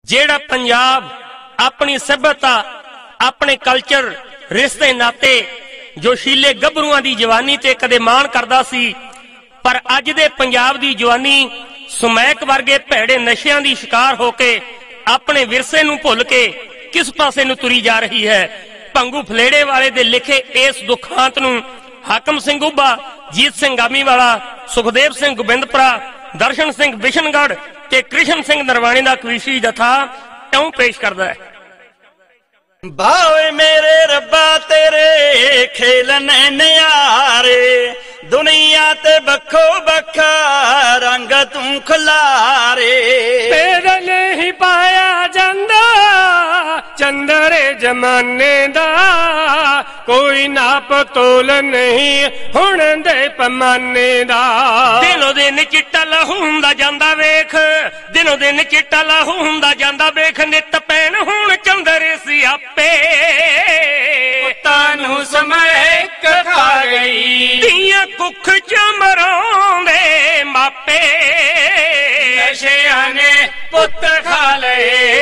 ਜਿਹੜਾ ਪੰਜਾਬ ਆਪਣੀ ਸੱਭਿਅਤਾ, ਆਪਣੇ ਕਲਚਰ, ਰਿਸ਼ਤੇ ਨਾਤੇ, ਜੋਸ਼ੀਲੇ ਗੱਭਰੂਆਂ ਦੀ ਜਵਾਨੀ ਤੇ ਕਦੇ ਮਾਣ ਕਰਦਾ ਸੀ, ਪਰ ਅੱਜ ਦੇ ਪੰਜਾਬ ਦੀ ਜਵਾਨੀ ਸਮੈਕ ਵਰਗੇ ਭੈੜੇ ਨਸ਼ਿਆਂ ਦੀ ਸ਼ਿਕਾਰ ਹੋ ਕੇ ਆਪਣੇ ਵਿਰਸੇ ਨੂੰ ਭੁੱਲ ਕੇ ਕਿਸ ਪਾਸੇ ਨੂੰ ਤੁਰੀ ਜਾ ਰਹੀ ਹੈ। ਭੰਗੂ ਫਲੇੜੇ ਵਾਲੇ ਦੇ ਲਿਖੇ ਇਸ ਦੁਖਾਂਤ ਨੂੰ ਹਾਕਮ ਸਿੰਘ ਉੱਭਾ, ਜੀਤ ਸਿੰਘ ਗਾਮੀਵਾਲਾ, ਸੁਖਦੇਵ ਸਿੰਘ ਗੋਬਿੰਦਪੁਰਾ, ਦਰਸ਼ਨ ਸਿੰਘ ਬਿਸ਼ਨਗੜ੍ਹ ਤੇ ਕ੍ਰਿਸ਼ਨ ਸਿੰਘ ਨਰਵਾਣੇ ਦਾ ਕਵੀਸ਼ੀ ਜਥਾ ਇਉਂ ਪੇਸ਼ ਕਰਦਾ ਹੈ। ਬਾਵੇ ਮੇਰੇ ਰੱਬਾ ਤੇਰੇ ਖੇਲ ਨੇ ਨਿਆਰੇ, ਦੁਨੀਆ ਤੇ ਬੱਖੋ ਬੱਖਾ ਰੰਗ ਤੂੰ ਖਲਾਰੇ। ਤੇਰੇ ਨਹੀਂ ਪਾਇਆ ਜਾਂਦਾ ਚੰਦਰੇ ਜਮਾਨੇ ਦਾ, ਕੋਈ ਨਾਪ ਤੋਲ ਨਹੀਂ ਹੁਣ ਦੇ ਪਮਾਨੇ ਦਾ। ਦਿਨੋ ਦਿਨ ਚਿੱਟਾ ਲਹੂ ਹੁੰਦਾ ਜਾਂਦਾ ਵੇਖ, ਦਿਨੋ ਦਿਨ ਚਿੱਟਾ ਲਹੂ ਹੁੰਦਾ ਜਾਂਦਾ ਵੇਖ, ਨਿੱਤ ਪੈਣ ਹੁਣ ਚੰਦਰੇ ਸਿਆਪੇ। ਪੁੱਤਾਂ ਨੂੰ ਸਮੈਕ ਖਾ ਗਈ, ਧੀਆਂ ਕੁੱਖ ਚ ਮਰਾਉਂਦੇ ਮਾਪੇ। ਨਸ਼ਿਆਂ ਨੇ ਪੁੱਤ ਖਾ ਲਏ।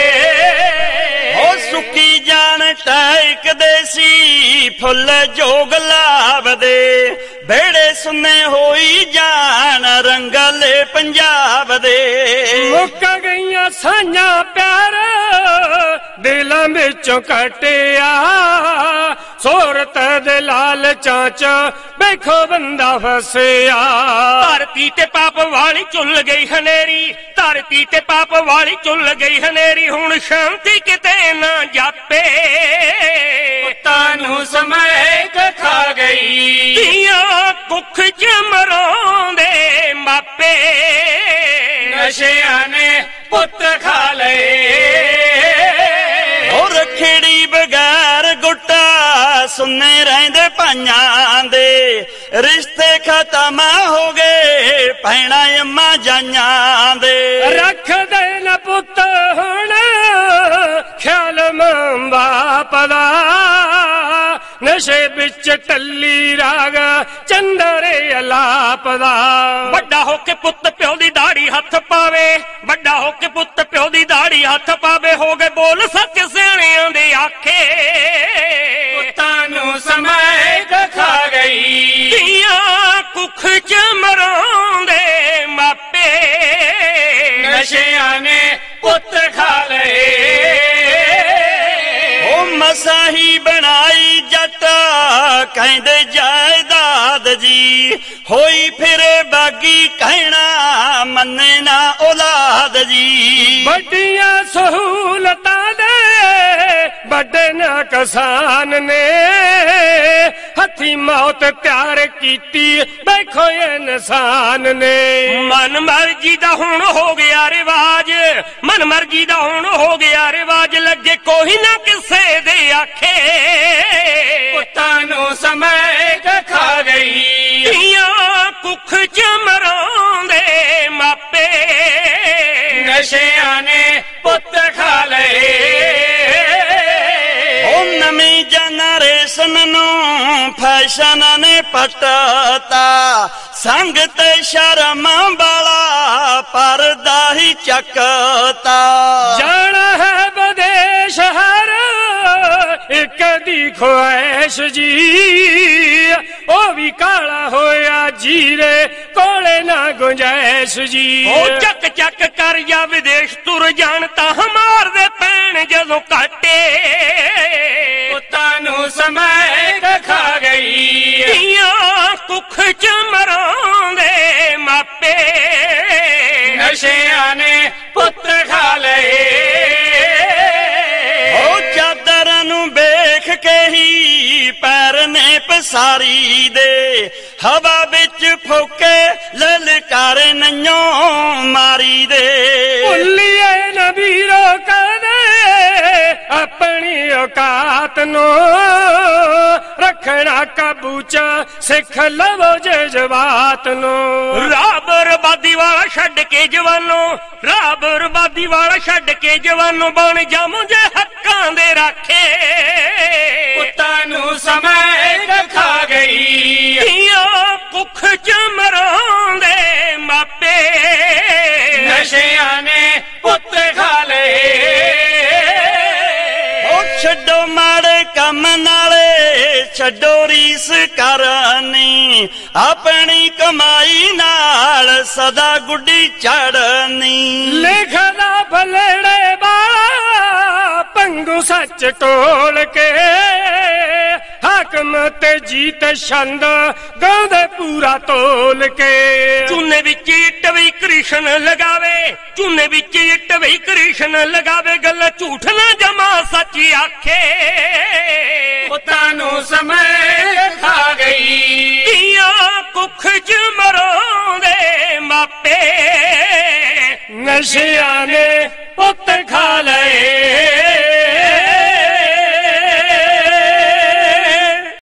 ਉਹ ਸੁੱਕੀ ਜਾਣ ਟੈਕਦੇ ਸੀ ਫੁੱਲ ਜੋ ਗੁਲਾਬ ਦੇ, ਬੇੜੇ ਸੁੰਨੇ ਹੋਈ ਜਾਣ ਰੰਗਲੇ ਪੰਜਾਬ ਦੇ। ਮੁੱਕ ਗਈਆਂ ਸਾਂਝਾਂ ਪਿਆਰ ਦਿਲਾਂ ਵਿੱਚੋਂ ਕੱਟਿਆ, ਸੂਰਤ ਦੇ ਲਾਲਚਾਂ ਚ ਵੇਖੋ ਬੰਦਾ ਫਸਿਆ। ਧਰਤੀ ਤੇ ਪਾਪ ਵਾਲੀ ਝੁੱਲ ਗਈ ਹਨੇਰੀ, ਧਰਤੀ ਤੇ ਪਾਪ ਵਾਲੀ ਝੁੱਲ ਗਈ ਹਨੇਰੀ, ਹੁਣ ਸ਼ਾਂਤੀ ਕਿਤੇ ਨਾ ਜਾਪੇ। ਪੁੱਤਾਂ ਨੂੰ ਸਮੈਕ ਖਾ ਗਈ, ਧੀਆਂ ਕੁੱਖ ਚ ਮਰਾਉਂਦੇ ਮਾਪੇ। ਨਸ਼ਿਆਂ ਨੇ ਪੁੱਤ ਖਾ ਲਏ। ਉਹ ਰਖੜੀ ਬਗੈਰ ਗੁੱਟਾ ਸੁੰਨੇ ਰਹਿੰਦੇ ਭਾਈਆਂ ਦੇ, ਰਿਸ਼ਤੇ ਖਤਮ ਹੋ ਗਏ ਭੈਣਾਂ ਅੰਮਾਂ ਜਾਈਆਂ ਦੇ। ਰੱਖਦੇ ਨਾ ਪੁੱਤ ਹੁਣ ਖਿਆਲ ਮਾਂ ਬਾਪ ਦਾ, ਨਸ਼ੇ ਵਿੱਚ ਟੱਲੀ ਰਾਗ ਚੰਦਰੇ ਅਲਾਪ ਦਾ। ਵੱਡਾ ਹੋ ਕੇ ਪੁੱਤ ਪਿਓ ਦੀ ਦਾੜੀ ਹੱਥ ਪਾਵੇ, ਵੱਡਾ ਹੋ ਕੇ ਪੁੱਤ ਪਿਓ ਦੀ ਦਾੜੀ ਹੱਥ ਪਾਵੇ, ਹੋ ਗਏ ਬੋਲ ਸੱਚ ਸਿਆਣਿਆਂ ਦੇ ਆਖੇ। ਪੁੱਤਾਂ ਨੂੰ ਸਮੈਕ ਖਾ ਗਈ, ਧੀਆਂ ਕੁੱਖ ਚ ਮਰਾਉਂਦੇ ਮਾਪੇ। ਨਸ਼ਿਆਂ ਨੇ ਪੁੱਤ ਖਾ ਲਏ। ਉਹ ਮਸਾਹੀ ਬਣਾਈ ਜੱਟ ਕਹਿੰਦੇ ਜਾਇਦਾਦ ਜੀ, ਹੋਈ ਫਿਰੇ ਬਾਗੀ ਕਹਿਣਾ ਮੰਨੇ ਨਾ ਔਲਾਦ ਜੀ। ਵੱਡੀਆਂ ਸਹੂਲਤਾਂ ਦੇ ਵੱਡੇ ਨਾ ਕਿਸਾਨ ਨੇ, ਹੱਥੀ ਮੌਤ ਤਿਆਰ ਕੀਤੀ ਵੇਖੋ ਇਨਸਾਨ ਨੇ। ਮਨ ਮਰਜੀ ਦਾ ਹੁਣ ਹੋ ਗਿਆ ਰਿਵਾਜ, ਮਨ ਮਰਜੀ ਦਾ ਹੁਣ ਹੋ ਗਿਆ ਰਿਵਾਜ, ਲੱਗੇ ਕੋਈ ਨਾ ਕਿਸੇ ਦੇ ਆਖੇ। ਪੁੱਤਾਂ ਨੂੰ ਸਮੈਕ ਖਾ ਗਈ, ਧੀਆਂ ਕੁੱਖ ਚ ਮਰਾਉਂਦੇ ਮਾਪੇ। ਨਸ਼ਿਆਂ ਨੇ ਪੁੱਤ ਖਾ ਲਏ। ਉਹ ਨਵੀਂ ਜਨਰੇਸ਼ਨ ਨੂੰ ਫੈਸ਼ਨ ਨੇ ਪਟਤਾ, ਸੰਗ ਤੇ ਸ਼ਰਮ ਵਾਲਾ ਪਰਦਾ ਹੀ ਚੱਕਤਾ। ਜਾਣਾ ਹੈ ਵਿਦੇਸ਼ ਹਰ ਇੱਕ ਦੀ ਖੁਆਇਸ਼ ਜੀ, ਉਹ ਵੀ ਕਾਲਾ ਹੋਇਆ ਜੀਰੇ ਕੋਲੇ ਨਾ ਗੁੰਜਾਇਸ਼ ਜੀ। ਉਹ ਚੱਕ ਚੱਕ ਕਰ ਜਾ ਵਿਦੇਸ਼ ਤੁਰ ਜਾਣ ਤਾਂ ਮਾਰਦੇ ਪੈਣ ਜਦੋਂ ਕਾਟੇ। ਪੁੱਤਾਂ ਨੂੰ ਸਮੈਕ ਖਾ ਗਈ, ਧੀਆਂ ਕੁੱਖ ਚ ਮਰਾਉਂਦੇ ਮਾਪੇ। ਨਸ਼ਿਆਂ ਨੇ ਪੁੱਤ ਖਾ ਲਏ। ਉਹ ਚਾਦਰ ਨੂੰ ਵੇਖ ਕੇ ਹੀ ਪੈਰ ਨੇ ਪਸਾਰੀ ਦੇ, ਹਵਾ ਵਿੱਚ ਫੋਕੇ ਲਲਕਾਰੇ ਨਈਓ ਮਾਰੀ ਦੇ। ਭੁੱਲੀਏ ਨਾ ਵੀਰੋ ਕਦੇ ਆਪਣੀ ਔਕਾਤ ਨੂੰ, ਰੱਖਣਾ ਕਾਬੂ ਚ ਸਿੱਖ ਲਵੋ ਜਜ਼ਬਾਤ ਨੂੰ। ਰਾਹ ਬਰਬਾਦੀ ਵਾਲਾ ਛੱਡ ਕੇ ਜਵਾਨੋ, ਰਾਹ ਬਰਬਾਦੀ ਵਾਲਾ ਛੱਡ ਕੇ ਜਵਾਨੋ, ਬਣ ਜਾਮੋ ਜੇ ਹੱਕਾਂ ਦੇ ਰਾਖੇ। ਪੁੱਤਾਂ ਨੂੰ ਸਮੈਕ ਖਾ ਗਈ, ਧੀਆਂ ਕੁੱਖ ਚ ਮਰਾਉਂਦੇ ਮਾਪੇ। ਨਸ਼ਿਆਂ ਨੇ ਪੁੱਤ ਖਾ ਲਏ। ਕੰਮ ਨਾਲੇ ਛੱਡੋ ਰੀਸ ਕਰਨੀ, ਆਪਣੀ ਕਮਾਈ ਨਾਲ ਸਦਾ ਗੁੱਡੀ ਚੜਨੀ। ਲਿਖਦਾ ਭਲੇੜੇ ਵਾਲਾ ਪੰਗੂ ਸੱਚ ਟੋਲ ਕੇ, ਹਾਕਮ ਤੇ ਜੀਤ ਛੰਦ ਗਾਉਂਦੇ ਪੂਰਾ ਤੋਲ ਕੇ। ਚੂਨੇ ਵਿੱਚ ਇੱਟ ਵੀ ਕ੍ਰਿਸ਼ਨ ਲਗਾਵੇ, ਚੂਨੇ ਵਿੱਚ ਇੱਟ ਵੀ ਕ੍ਰਿਸ਼ਨ ਲਗਾਵੇ, ਗੱਲ ਝੂਠ ਨਾ ਜਮਾ ਸੱਚ ਆਖੇ। ਪੁੱਤਾਂ ਨੂੰ ਸਮਝ ਖਾ ਗਈ, ਧੀਆਂ ਕੁੱਖ ਚ ਮਰੋਂਦੇ ਮਾਪੇ, ਨਸ਼ਿਆਂ ਨੇ ਪੁੱਤ ਖਾ ਲਏ।